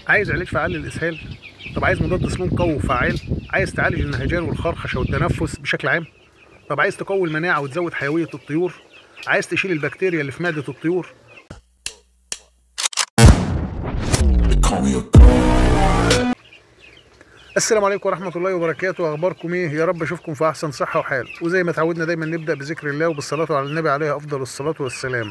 عايز علاج فعال للاسهال؟ طب عايز مضاد سموم قوي وفعال؟ عايز تعالج النهجان والخرخشه والتنفس بشكل عام؟ طب عايز تقوي المناعه وتزود حيويه الطيور؟ عايز تشيل البكتيريا اللي في معده الطيور؟ السلام عليكم ورحمه الله وبركاته. اخباركم ايه؟ يا رب اشوفكم في احسن صحه وحال. وزي ما تعودنا دايما نبدا بذكر الله وبالصلاه على النبي عليه افضل الصلاه والسلام.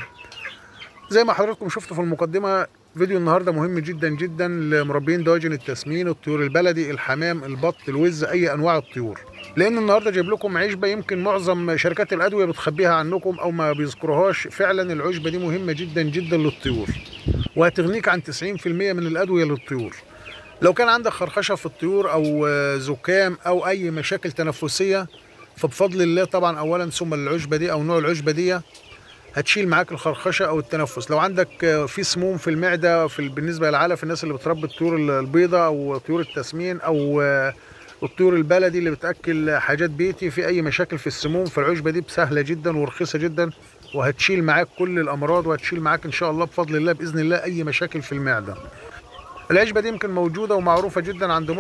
زي ما حضراتكم شفتوا في المقدمه، فيديو النهارده مهم جدا جدا لمربين دواجن التسمين، الطيور البلدي، الحمام، البط، الوز، اي انواع الطيور. لان النهارده جايب لكم عشبه يمكن معظم شركات الادويه بتخبيها عنكم او ما بيذكروهاش. فعلا العشبه دي مهمه جدا جدا للطيور، وهتغنيك عن 90% من الادويه للطيور. لو كان عندك خرخشه في الطيور او زكام او اي مشاكل تنفسيه، فبفضل الله طبعا اولا ثم العشبه دي او نوع العشبه دي هتشيل معاك الخرخشه او التنفس. لو عندك في سموم في المعده بالنسبه للعلف، الناس اللي بتربي الطيور البيضاء او طيور التسمين او الطيور البلدي اللي بتاكل حاجات بيتي، في اي مشاكل في السموم، فالعشبه دي سهله جدا ورخيصه جدا، وهتشيل معاك كل الامراض، وهتشيل معاك ان شاء الله بفضل الله باذن الله اي مشاكل في المعده. العشبه دي يمكن موجوده ومعروفه جدا عند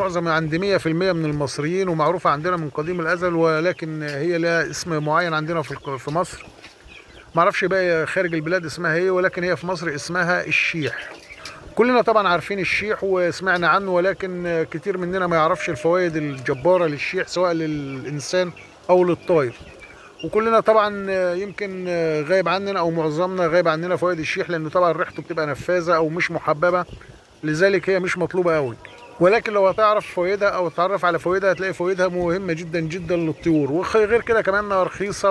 100% من المصريين، ومعروفه عندنا من قديم الازل، ولكن هي لها اسم معين عندنا في مصر. معرفش بقى خارج البلاد اسمها ايه، ولكن هي في مصر اسمها الشيح. كلنا طبعا عارفين الشيح وسمعنا عنه، ولكن كتير مننا ما يعرفش الفوائد الجبارة للشيح سواء للإنسان أو للطائر. وكلنا طبعا يمكن غايب عننا أو معظمنا غايب عننا فوائد الشيح، لأنه طبعا ريحته بتبقى نفاذة أو مش محببة، لذلك هي مش مطلوبة قوي. ولكن لو هتعرف فوائدها أو تتعرف على فوائدها هتلاقي فوائدها مهمة جدا جدا للطيور، وغير كده كمان انها رخيصة.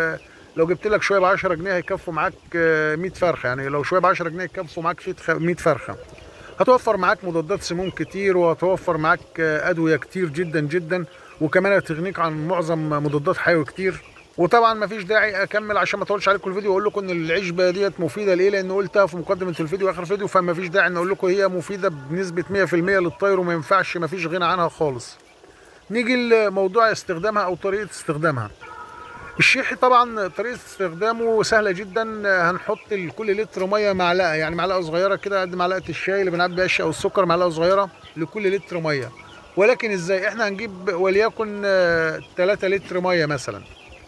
لو جبت لك شويه ب 10 جنيه هيكفوا معاك 100 فرخه. يعني لو شويه ب 10 جنيه يكفوا معاك 100 فرخه. هتوفر معاك مضادات سموم كتير، وهتوفر معاك ادويه كتير جدا جدا، وكمان هتغنيك عن معظم مضادات حيوي كتير. وطبعا مفيش داعي اكمل عشان ما اطولش عليكم الفيديو واقول لكم ان العشبه ديت مفيده ليه، لان قلتها في مقدمه الفيديو واخر الفيديو، فما فيش داعي ان اقول لكم هي مفيده بنسبه 100% للطير، وما ينفعش، ما فيش غنى عنها خالص. نيجي لموضوع استخدامها او طريقه استخدامها. الشيح طبعا طريقه استخدامه سهله جدا. هنحط لكل لتر ميه معلقه، يعني معلقه صغيره كده قد معلقه الشاي اللي بنعبي بيها الشاي او السكر، معلقه صغيره لكل لتر ميه. ولكن ازاي؟ احنا هنجيب وليكن 3 لتر ميه مثلا،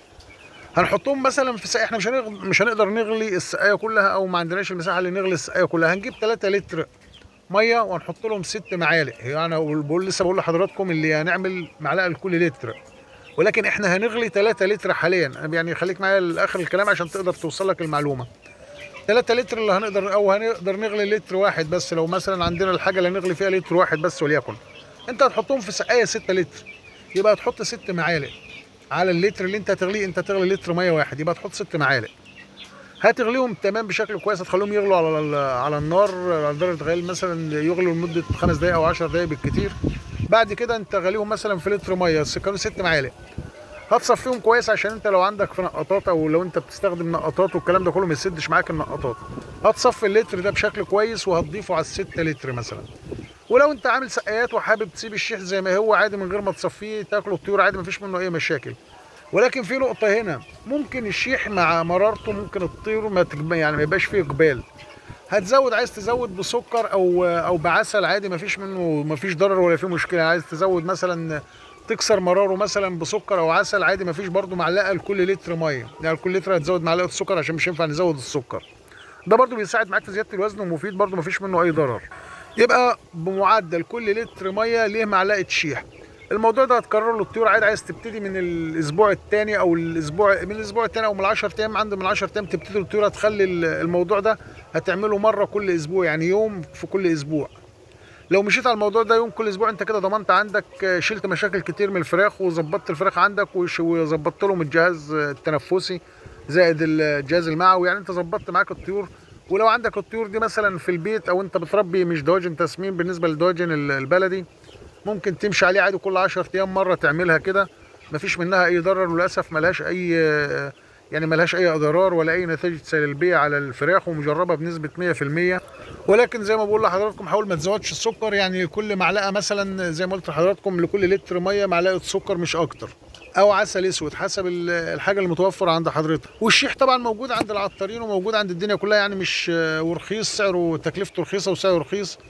هنحطهم مثلا في سقايه. احنا مش هنقدر نغلي السقايه كلها، او ما عندناش المساحه اللي نغلي السقايه كلها. هنجيب 3 لتر ميه وهنحط لهم 6 معالق. يعني لسه بقول لحضراتكم اللي هنعمل معلقه لكل لتر، ولكن احنا هنغلي 3 لتر حاليا. يعني خليك معايا لاخر الكلام عشان تقدر توصل لك المعلومه. 3 لتر اللي هنقدر نغلي لتر واحد بس. لو مثلا عندنا الحاجه اللي هنغلي فيها لتر واحد بس وليكن، انت هتحطهم في سقايه 6 لتر، يبقى هتحط 6 معالق على اللتر اللي انت هتغليه. انت هتغلي لتر ميه واحد، يبقى تحط 6 معالق. هتغليهم تمام بشكل كويس، هتخليهم يغلوا على النار على درجه غلي مثلا، يغلوا لمده 5 دقائق او 10 دقائق بالكتير. بعد كده انت غليهم مثلا في لتر ميه، كانوا 6 معالق. هتصفيهم كويس عشان انت لو عندك في نقطات او لو انت بتستخدم نقطات والكلام ده كله ما يسدش معاك النقطات. هتصفي اللتر ده بشكل كويس وهتضيفه على ال6 لتر مثلا. ولو انت عامل سقايات وحابب تسيب الشيح زي ما هو عادي من غير ما تصفيه تاكله الطيور عادي، مفيش منه اي مشاكل. ولكن في نقطة هنا، ممكن الشيح مع مرارته ممكن الطير ما يبقاش فيه اقبال. هتزود، عايز تزود بسكر او بعسل عادي، مفيش ضرر ولا فيه مشكلة. عايز تزود مثلا تكسر مراره مثلا بسكر او عسل عادي، مفيش برضو معلقه لكل لتر ميه. يعني لكل لتر هتزود معلقه سكر عشان مش ينفع نزود السكر. ده برضو بيساعد معاك في زياده الوزن ومفيد برضو، مفيش منه اي ضرر. يبقى بمعدل كل لتر ميه ليه معلقه شيح. الموضوع ده هتكرره للطيور عادي. عايز تبتدي من الاسبوع الثاني او من الاسبوع الثاني او من 10 ايام، من 10 ايام تبتدي الطيور هتخلي الموضوع ده هتعمله مره كل اسبوع، يعني يوم في كل اسبوع. لو مشيت على الموضوع ده يوم كل اسبوع، انت كده ضمنت عندك، شلت مشاكل كتير من الفراخ وظبطت الفراخ عندك وظبطت لهم الجهاز التنفسي زائد الجهاز المعوي. يعني انت ظبطت معاك الطيور. ولو عندك الطيور دي مثلا في البيت او انت بتربي مش دواجن تسمين، بالنسبه للدواجن البلدي ممكن تمشي عليه عادي كل 10 ايام مره تعملها كده، مفيش منها اي ضرر. وللاسف ملهاش اي اضرار ولا اي نتائج سلبيه على الفراخ، ومجربه بنسبه 100%. ولكن زي ما بقول لحضراتكم حاول ما تزودش السكر. يعني كل معلقه مثلا زي ما قلت لحضراتكم لكل لتر ميه معلقه سكر مش اكتر، او عسل اسود حسب الحاجه المتوفره عند حضرتك. والشيح طبعا موجود عند العطارين وموجود عند الدنيا كلها، يعني مش ورخيص، سعره تكلفته رخيصه وسعره رخيص.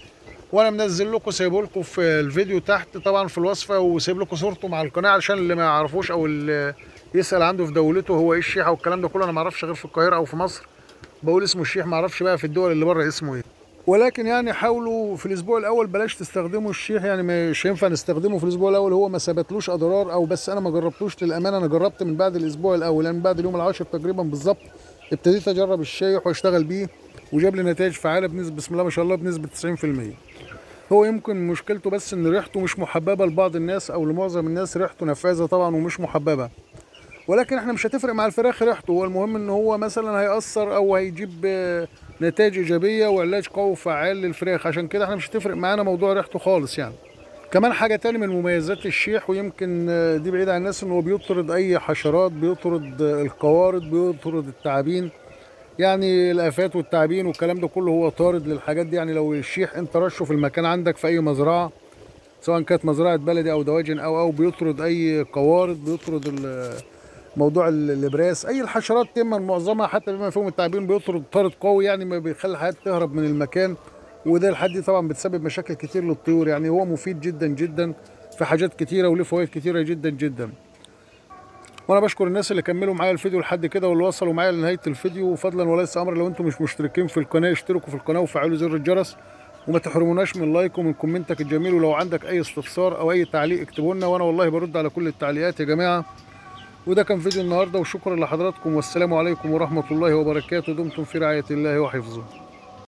وانا منزل لكم سايبه لكم في الفيديو تحت طبعا في الوصفه، وسايب لكم صورته مع القناه عشان اللي ما يعرفوش او اللي يسال عنده في دولته هو ايه الشيحه والكلام ده كله. انا ما اعرفش غير في القاهره او في مصر بقول اسمه الشيح، ما اعرفش بقى في الدول اللي بره اسمه ايه. ولكن يعني حاولوا في الاسبوع الاول بلاش تستخدموا الشيح، يعني مش هينفع نستخدمه في الاسبوع الاول، هو ما ثبتلوش اضرار، او بس انا ما جربتوش للامانه. انا جربت من بعد الاسبوع الاول، يعني من بعد اليوم العاشر تقريبا بالظبط ابتديت اجرب الشيح واشتغل بيه، وجاب لي نتائج فعاله بنسبه بسم الله ما شاء الله بنسبه 90%. هو يمكن مشكلته بس ان ريحته مش محببه لبعض الناس او لمعظم الناس، ريحته نفاذه طبعا ومش محببه. ولكن احنا مش هتفرق مع الفراخ ريحته، هو المهم ان هو مثلا هيأثر او هيجيب نتائج ايجابيه وعلاج قوي وفعال للفراخ، عشان كده احنا مش هتفرق معانا موضوع ريحته خالص يعني. كمان حاجه تاني من مميزات الشيح، ويمكن دي بعيده عن الناس، ان هو بيطرد اي حشرات، بيطرد القوارض، بيطرد التعابين، يعني الافات والتعابين والكلام ده كله هو طارد للحاجات دي. يعني لو الشيح انت رشه في المكان عندك في اي مزرعه، سواء كانت مزرعه بلدي او دواجن او بيطرد اي قوارض، بيطرد موضوع الابراس، اي الحشرات تما معظمها حتى بما فيهم التعابين بيطرد طارد قوي، يعني ما بيخلي الحياه تهرب من المكان. وده الحد دي طبعا بتسبب مشاكل كتير للطيور، يعني هو مفيد جدا جدا في حاجات كتيره وليه فوائد كتيره جدا جدا. وانا بشكر الناس اللي كملوا معايا الفيديو لحد كده واللي وصلوا معايا لنهايه الفيديو، فضلا وليس امر لو انتم مش مشتركين في القناه اشتركوا في القناه وفعلوا زر الجرس، وما تحرموناش من لايك ومن كومنتك الجميل. ولو عندك اي استفسار او اي تعليق اكتبوا لنا، وانا والله برد على كل التعليقات يا جماعه. وده كان فيديو النهارده، وشكرا لحضراتكم، والسلام عليكم ورحمه الله وبركاته. دمتم في رعايه الله وحفظه.